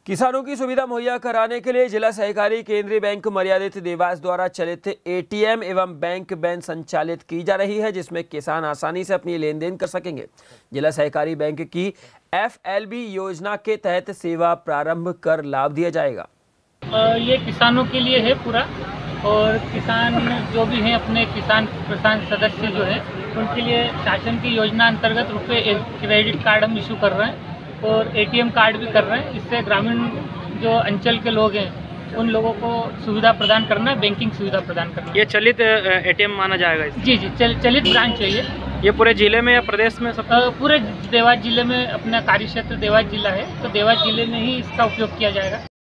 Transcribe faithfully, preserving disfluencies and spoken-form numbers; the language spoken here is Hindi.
किसानों की सुविधा मुहैया कराने के लिए जिला सहकारी केंद्रीय बैंक मर्यादित देवास द्वारा चलित एटीएम एवं बैंक वैन संचालित की जा रही है, जिसमें किसान आसानी से अपनी लेन देन कर सकेंगे। जिला सहकारी बैंक की एफएलबी योजना के तहत सेवा प्रारंभ कर लाभ दिया जाएगा। ये किसानों के लिए है पूरा, और किसान जो भी हैं अपने किसान किसान सदस्य जो है उनके लिए शासन की योजना अंतर्गत रुपये क्रेडिट कार्ड हम इशू कर रहे हैं और एटीएम कार्ड भी कर रहे हैं। इससे ग्रामीण जो अंचल के लोग हैं उन लोगों को सुविधा प्रदान करना, बैंकिंग सुविधा प्रदान करना। ये चलित एटीएम माना जाएगा इस? जी जी चल, चलित ब्रांच है ये। ये पूरे जिले में या प्रदेश में सब? पूरे देवास जिले में, अपना कार्य क्षेत्र देवास जिला है तो देवास जिले में ही इसका उपयोग किया जाएगा।